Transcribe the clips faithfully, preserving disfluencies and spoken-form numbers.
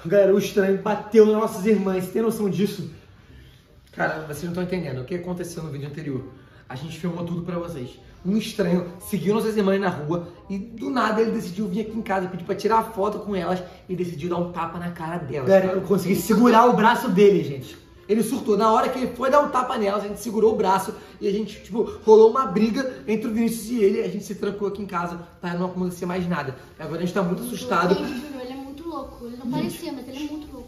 Galera, o estranho bateu nas nossas irmãs. Você tem noção disso? Cara, vocês não estão entendendo. O que aconteceu no vídeo anterior? A gente filmou tudo pra vocês. Um estranho seguiu nossas irmãs na rua e do nada ele decidiu vir aqui em casa, pedir pra tirar foto com elas e decidiu dar um tapa na cara delas. Galera, eu consegui segurar o braço dele, gente. Ele surtou. Na hora que ele foi dar um tapa nelas, a gente segurou o braço e a gente, tipo, rolou uma briga entre o Vinícius e ele. A gente se trancou aqui em casa pra não acontecer mais nada. Agora a gente tá muito assustado. Ele é muito louco. Ele não parecia, mas ele é muito louco.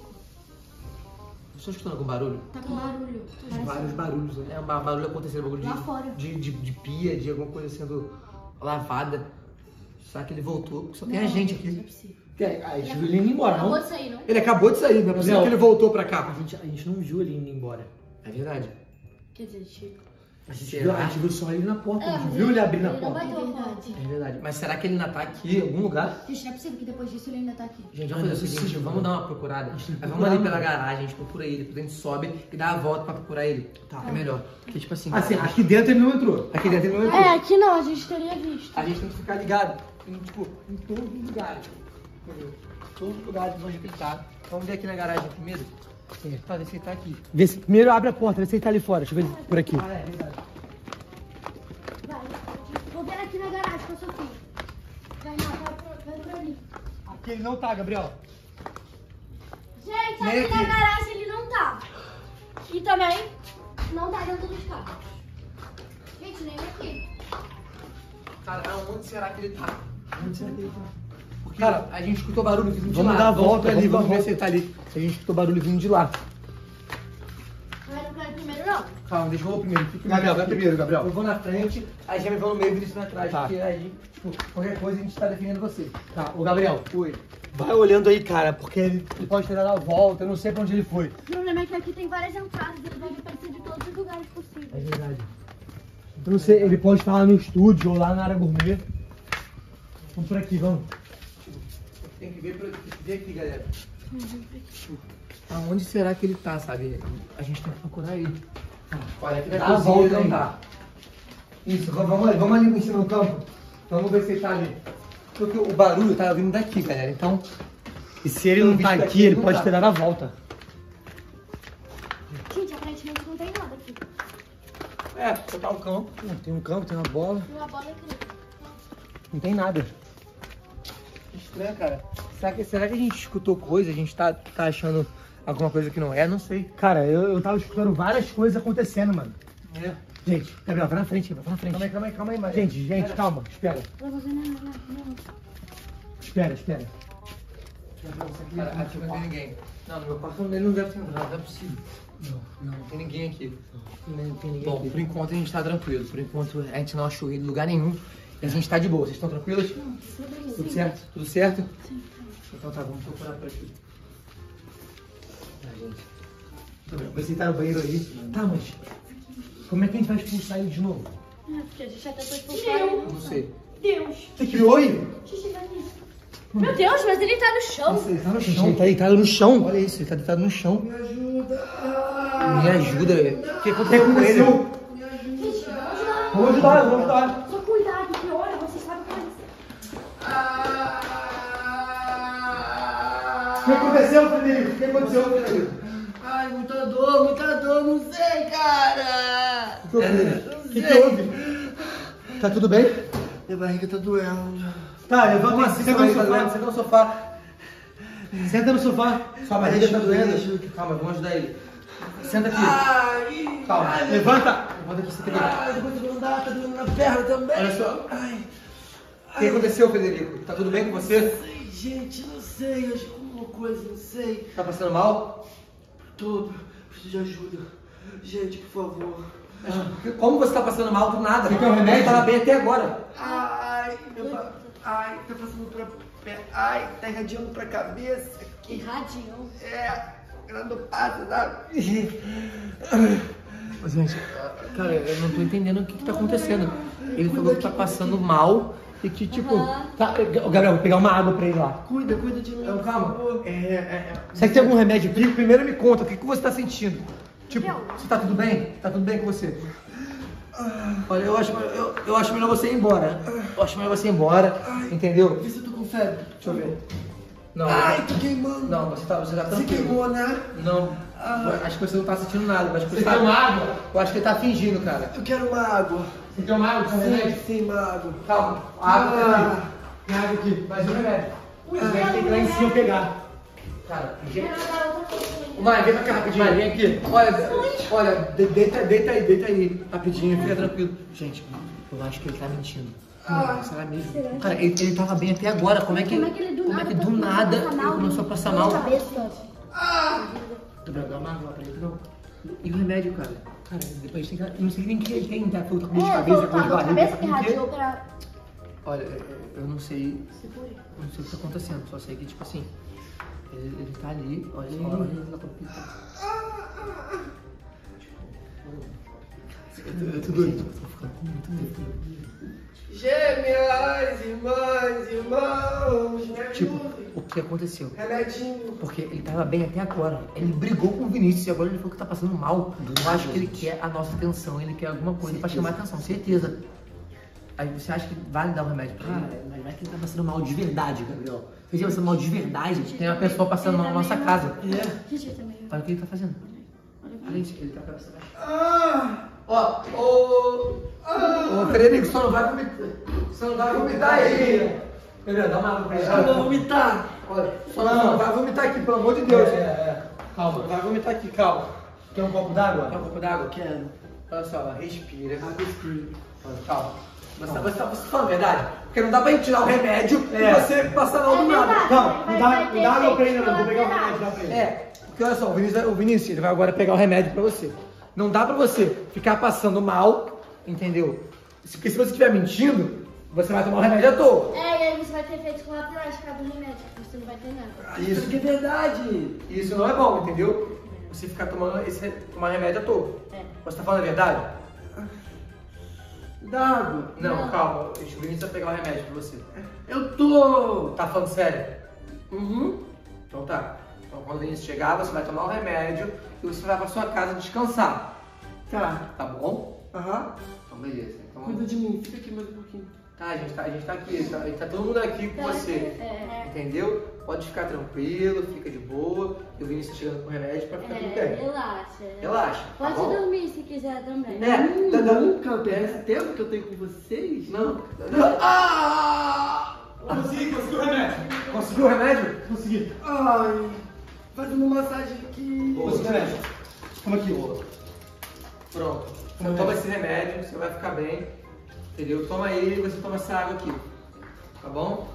Estou escutando algum barulho? Tá com barulho. Vários barulhos, né? É um barulho acontecendo, bagulho Lá de, fora. de, de, de pia, de alguma coisa sendo lavada. Será que ele voltou? Só tem a gente aqui. É, a gente viu ele indo embora, Acabou não? de sair, não? Ele acabou de sair, não é possível que ele voltou pra cá. A gente, a gente não viu ele indo embora. É verdade. Quer dizer, Chico. A gente, Será? viu, a gente viu só ele na porta. É, a gente mas viu ele abrir na ele não porta. bateu a porta. É verdade. Mas será que ele ainda tá aqui em algum lugar? Gente, não é possível que depois disso ele ainda tá aqui. Gente, vamos fazer o seguinte, vamos dar uma procurada. tem que Aí vamos procurar, ali pela mano. garagem, a gente procura ele, depois a gente sobe e dá a volta pra procurar ele. Tá. É melhor. Porque tipo assim, Assim, cara, aqui dentro ele não entrou. aqui dentro ele não entrou. É, aqui não, a gente teria visto. A gente tem que ficar ligado em, tipo, em todos os lugares. Entendeu? Todos os lugares onde ele tá. Vamos ver aqui na garagem primeiro. Sim. Pra ver se ele tá aqui. Vê se, primeiro abre a porta, vê se ele tá ali fora. Deixa eu ver ele por aqui. Ah, é verdade. Vai, vou ver aqui na garagem com a Sofia. Vai, não, vai, pra- vai pra ali. Aqui ele não tá, Gabriel. Gente, Nem aqui na aqui. garagem ele não tá. E também não tá dentro dos carros. Gente, nem aqui. Cara, onde será que ele tá? Onde será que ele tá? Porque, cara, a gente escutou barulho vindo de Vamos lá. dar a volta pra ali, vamos dar a vamos ver volta. se ele tá ali. A gente escutou barulho vindo de lá. Mas não quero ir primeiro, não. Calma, deixa eu vou primeiro. Fica Gabriel, vai primeiro, Gabriel. Eu vou na frente, aí já me vão no meio e Vinícius atrás. Tá. Porque aí, tipo, qualquer coisa a gente tá defendendo você. Tá, ô Gabriel, Oi. vai olhando aí, cara, porque ele, ele pode ter dado a volta, eu não sei pra onde ele foi. O problema é que aqui tem várias entradas, ele deve aparecer de todos os lugares É possíveis. verdade. Eu não sei, ele pode estar lá no estúdio ou lá na área gourmet. Vamos por aqui, vamos. Tem que ver, pra, tem que ver aqui, galera. Aonde será que ele tá, sabe? A gente tem que procurar ele. Olha, aqui na Dá a cozinha volta ele não aí. tá. Isso, vamos ali, vamos ali em cima do campo. Vamos ver se ele tá ali. Porque o barulho tá vindo daqui, galera. Então, E se ele não Pelo tá visto aqui, aqui, ele não pode tá. ter dado a volta. Gente, aparentemente não tem nada aqui. é, você tá o campo. Não, tem um campo, tem uma bola, Tem uma bola aqui. não tem nada. Estranho, cara. Será que, será que a gente escutou coisa? A gente tá, tá achando alguma coisa que não é? Não sei. Cara, eu, eu tava escutando várias coisas acontecendo, mano. É. Gente, Gabriel, vai na frente, Gabriel, vai na frente. Calma aí, calma aí, calma aí, Maria. Gente, gente, calma, espera. Não vou fazer nada, não. Espera, espera. Cara, aqui não tem ninguém. Não, no meu quarto ele não deve ter entrado, não é possível. Não, Não, não tem ninguém aqui. não tem ninguém Bom, aqui. por enquanto a gente tá tranquilo. Por enquanto a gente não achou ele em lugar nenhum. E a gente tá de boa. Vocês estão tranquilos? Tudo certo? Tudo certo? Sim. Então tá, vamos procurar por aqui. Ah, gente. Você tá no banheiro aí? Tá, mas como é que a gente vai expulsar ele de novo? É, porque a gente já tentou expulsar ele. Não sei. Deus. Você criou ele? Deixa eu chegar nisso. Meu Deus, mas ele tá no chão. Ele tá no Gente, chão. ele tá deitado no chão. Olha isso, ele tá deitado no chão. Me ajuda. Me ajuda. O que O que aconteceu com ele? aconteceu? Gente, vamos lá. Vamos ajudar, vamos ajudar. Só cuidado, que olha, você sabe o que vai O que aconteceu, Frederico? O que aconteceu, Frederico? Ai, muita dor, muita dor, não sei, cara. O que houve, Frederico? O que, que houve? Tá tudo bem? Minha barriga tá doendo. Tá, levanta Como aí, assim? senta Senta no no sofá. Senta no sofá. Senta no sofá. Sua barriga tá Ajuda, doendo. ajuda. Calma, vamos ajudar ele. Senta aqui. Ai, Calma. Levanta. Levanta aqui, senta aqui. ai, depois eu vou andar, tá doendo na perna também. Olha só. Ai, O que aconteceu, Federico? Tá tudo bem com você? não sei, gente, não sei, acho que alguma coisa, não sei. Tá passando mal? Tô, preciso de ajuda. Gente, por favor. Como você tá passando mal do nada? Você quer um remédio? Tava bem até agora. Ai, meu ba... ai, tá passando pra pé. Ai, tá irradiando pra cabeça aqui. Irradião. É, ela não passa, sabe? Gente, cara, eu não tô entendendo o que, que tá acontecendo. Ele falou que tá passando mal e que, tipo... Tá, ô, Gabriel, vou pegar uma água pra ele lá. Cuida, cuida de mim. Então, calma. por favor. É, é, é. Será que tem algum remédio aqui? Primeiro me conta, o que, que você tá sentindo? Tipo, Gabriel. você tá tudo bem? Tá tudo bem com você? Olha, eu acho, eu, eu acho melhor você ir embora. Eu acho melhor você ir embora, entendeu? Vê se eu tô com febre. Deixa eu ver. Não, Ai, tô queimando. não, você tá, você tá Você tranquilo. queimou, né? Não, Ah. acho que você não tá sentindo nada. Acho que você, Você tá... quer uma água? Eu acho que ele tá fingindo, cara. Eu quero uma água. Você quer uma água? Quer um Sim, remédio? sim, uma água. Calma, A água tá Ah. aqui. Tem água aqui. mais um remédio. Você vai ter que ir lá em cima pegar. Cara, Quero dar outra coisa. Vai, vem pra cá rapidinho. Vai, vem aqui. Olha, olha, de- deita, deita aí, deita aí, rapidinho, fica tranquilo. Gente, eu acho que ele tá mentindo. Ah. Será mesmo? Será? Cara, ele, ele tava bem até agora. Como é que, Como é que ele do como é nada que do começou a nada passar ele mal? começou a passar Dor mal? de cabeça. Ah! Tu vai dar uma água pra ele, não? E o remédio, cara? Cara, depois tem que. Eu não sei nem o que ele tem, tá? Foi com dor de É, cabeça, dor com dor de de barriga. cabeça que com o quê? radiou pra... Olha, eu- eu não sei. Segure. Eu não sei o que tá acontecendo, só sei que, tipo assim. Ele, ele tá ali, olha só, olha ele tá com o Eu tô doido, eu tô ficando muito doido. Gêmeas, irmãs, irmãos, me Tipo, ajudem. o que aconteceu? Remedinho. Porque ele tava bem até agora. Ele brigou com o Vinícius e agora ele falou que tá passando mal. Eu acho que ele quer a nossa atenção, ele quer alguma coisa pra chamar a atenção, certeza. Aí você acha que vale dar um remédio pra ele? Cara, mas vai que ele tá passando mal de verdade, Gabriel. Se ele tá passando mal de verdade, Tem uma pessoa passando mal na nossa casa. é. Gente, eu também. Olha o que ele tá fazendo. Olha isso, ele tá com essa Ah! Ó, ô. Ô, Frederico, você não vai vomitar. Você não vai vomitar aí. Gabriel, dá uma água pra ele. Eu vou vomitar. Olha, só não, não vai vomitar aqui, pelo amor de Deus. É, é. Calma. Não vai vomitar aqui, calma. Quer um copo d'água? Quer um pouco d'água? Quero. Olha só, respira. Água escura. Olha, calma. Você, você, você tá falando a verdade? Porque não dá pra gente tirar o remédio É. e você passar mal É do nada. verdade. Não, Vai- não dá, vai não ter dá água pra ele, efeito não. Vou pegar o colateral. remédio lá pra ele. É, porque olha só, o Vinícius, o Vinícius ele vai agora pegar o remédio pra você. Não dá pra você ficar passando mal, entendeu? Se- Porque se você estiver mentindo, você vai tomar o remédio à toa. É, e aí você vai ter efeitos colaterais por causa do remédio. Você não vai ter nada. Isso que é verdade. Isso não é bom, entendeu? Você ficar tomando esse tomar remédio à toa. É. Você tá falando a verdade? Dá água. Não, Não. calma. O Vinícius vai pegar o remédio pra você. Eu tô. Tá falando sério? Uhum. Então tá. Então quando o Vinícius chegar, você vai tomar o remédio e você vai pra sua casa descansar. Tá. Tá bom? Aham. Então beleza. Então, Cuida de mim. Fica aqui mais um pouquinho. tá, a gente tá, a gente tá aqui, tá, a gente tá todo mundo aqui com você. É. Entendeu? Pode ficar tranquilo, fica de boa. E o Vinícius tá chegando com o remédio pra ficar tudo É, bem. relaxa. Relaxa. Tá Pode bom? dormir se quiser também. É, Hum, tá dando. nunca perde tempo que eu tenho com vocês. Não. não. Ah! Consegui, consegui o remédio. Conseguiu o remédio? Consegui. Ai. Faz uma massagem aqui. Consegui o remédio. Toma aqui. Pronto. Você toma esse remédio, você vai ficar bem. Entendeu? Toma aí e você toma essa água aqui. Tá bom?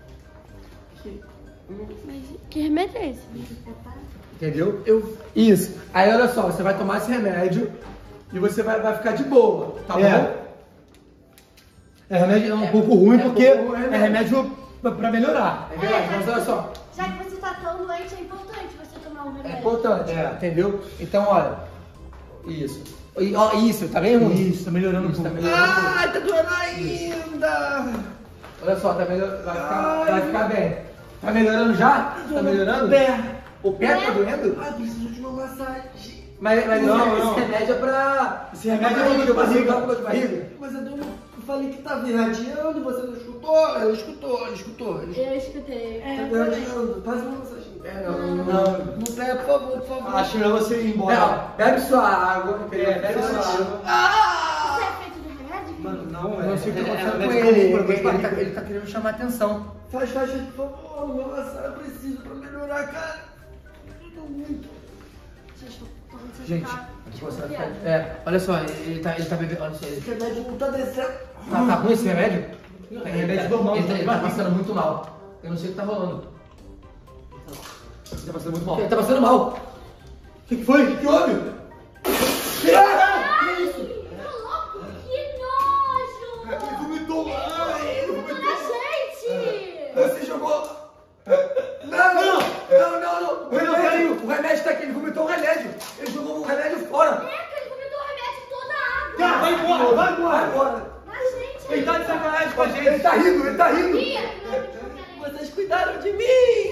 Mas que remédio é esse? Entendeu? Eu... Isso. Aí olha só, você vai tomar esse remédio e você vai, vai ficar de boa, tá É. bom? É remédio é um É, pouco ruim é porque pouco ruim, é remédio pra, pra melhorar. É verdade, mas olha só, Já que você tá tão doente, é importante você tomar um é remédio. importante, É. entendeu? Então olha, isso. E, ó, isso, tá bem ruim? Isso, tá melhorando um Isso, tá pouco. melhorando um pouco. Ai, tá doendo ainda. Olha só, tá melhor... vai, ficar, vai ficar bem. Tá melhorando já? Tá melhorando? Pé. O pé tá doendo? Ai, preciso de uma massagem. Mas, mas Não, esse, não. esse remédio é pra... Esse remédio é pra dor de barriga. Você dor de barriga? Mas eu, dei- eu falei que tava irradiando, você não escutou? Ele escutou, ele escutou. Ele escutou. Eu escutei. Tá É, foi bem. irradiando. Faz uma massagem. É, não, não, não. Não, No pé, por favor, por favor. acho melhor você ir embora. Não, bebe sua água, entendeu? É, bebe sua água. Ah! Isso é efeito do remédio? Mano, não, é. Não sei o que é- tá é acontecendo com remédio ele. pra Ele, dor de ele, tá, barriga. ele tá querendo chamar atenção. Faz, faz, faz, por favor. Uma massagem eu preciso pra melhorar, cara. Eu tô muito. Gente, tô começando a Gente, ficar aqui você vai desconfiada. ficar... É, olha só, ele tá, ele tá bebendo... Olha só, ele... Esse remédio não tá descendo. Tá, tá ruim esse remédio? Não, é remédio normal, Ele, tá- ele tá barriga. passando muito mal. Eu não sei o que tá rolando. Ele tá passando muito mal. Ele tá passando mal. O que, que foi? O que, que houve? Ai, tô louco, que nojo! Vomitou! Ai, ele Tudo na gente! Você jogou. Não, não, não, não, não. O Não, remédio, o remédio tá aqui, ele vomitou o remédio. Ele jogou o remédio fora. Eca, ele vomitou o remédio em toda a água! Cara, vai embora, vai embora. Vai embora. Na gente! Ele tá de sacanagem com a gente. Ele tá rindo, ele tá rindo. Ih, não é de qualquer jeito. Vocês cuidaram de mim.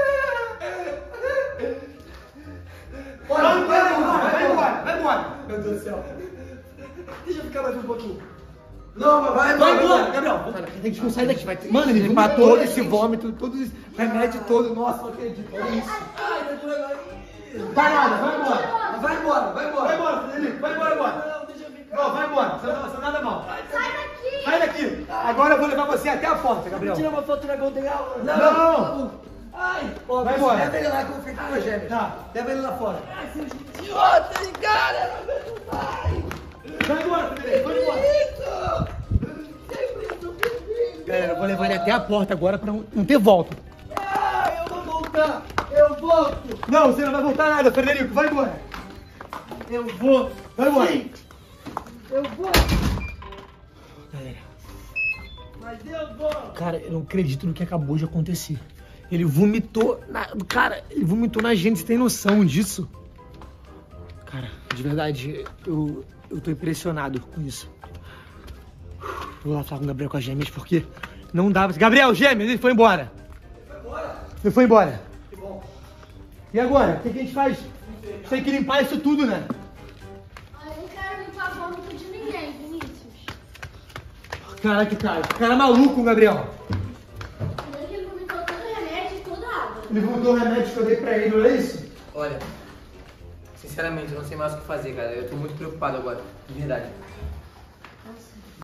Vai embora, vai embora, vai embora. Meu Deus do céu. Deixa eu ficar mais um pouquinho. Não, vai, Vai vai, embora, vai. Gabriel. A gente não sai daqui. Vai ter Mano, ele limpar vomitou, todo gente. esse vômito, todo esse remédio todo. Nossa, não acredito. Olha isso. Ai, tá doendo aí. Tá nada, vai embora. Vai embora, vai embora. Vai embora, Frederico. Vai embora agora. Não, deixa eu ficar. Não, vai embora. Você não, você nada mal. Sai daqui! Sai daqui. Agora eu vou levar você até a porta, Gabriel. Tira uma foto na Golden Hour. Não. Ai, Ó, Vai embora. Leva ele lá que eu vou ficar com a gêmea. Tá, leva ele lá fora. ai, seus idiotas, cara. Ai, Vai embora, Frederico. Vai embora. isso. Galera, eu vou levar ele até a porta agora pra não não ter volta. Ah, eu vou voltar. Eu volto. Não, você não vai voltar nada, Frederico. Vai embora. Eu vou. Vai embora. Sim. Eu vou. Galera, Mas eu vou. cara, eu não acredito no que acabou de acontecer. Ele vomitou na... Cara, ele vomitou na gente, você tem noção disso? Cara, de verdade, eu, eu tô impressionado com isso. Vou lá falar com o Gabriel com as gêmeas, porque não dá pra... Gabriel, gêmeas, ele foi embora. Vai embora. Ele foi embora. Que bom. E agora? O que, que a gente faz? A gente tem que limpar isso tudo, né? Ah, eu não quero limpar a vômito de ninguém, Vinícius. Caraca, cara, esse cara é maluco, Gabriel. Primeiro que ele vomitou todo o remédio e toda a água. Ele voltou o remédio que eu dei pra ele, não é isso? Olha, sinceramente, eu não sei mais o que fazer, cara. Eu tô muito preocupado agora, de verdade. Nossa.